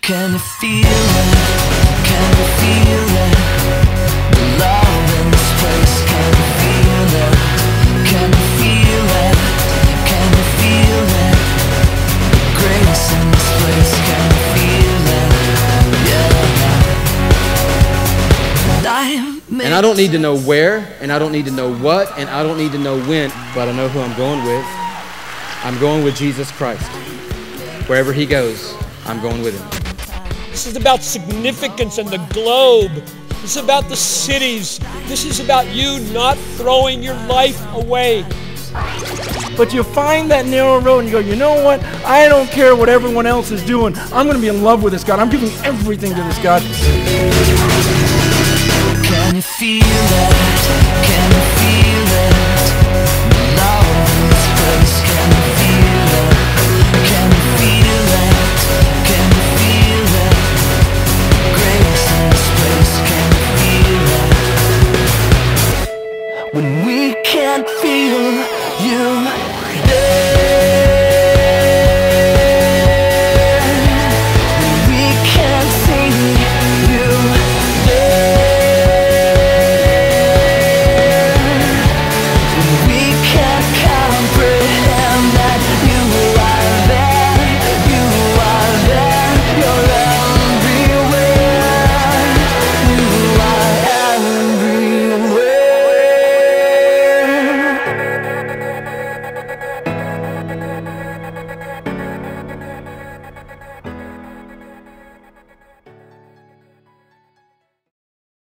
Can you feel it? Can you feel it? The love in this place. Can you feel it? Can you feel it? Can you feel it? The grace in this place. Can you feel it? Yeah. And I don't need to know where, and I don't need to know what, and I don't need to know when, but I know who I'm going with. I'm going with Jesus Christ. Wherever he goes, I'm going with him. This is about significance in the globe. This is about the cities. This is about you not throwing your life away. But you find that narrow road and you go, you know what? I don't care what everyone else is doing. I'm going to be in love with this God. I'm giving everything to this God. Can you feel that?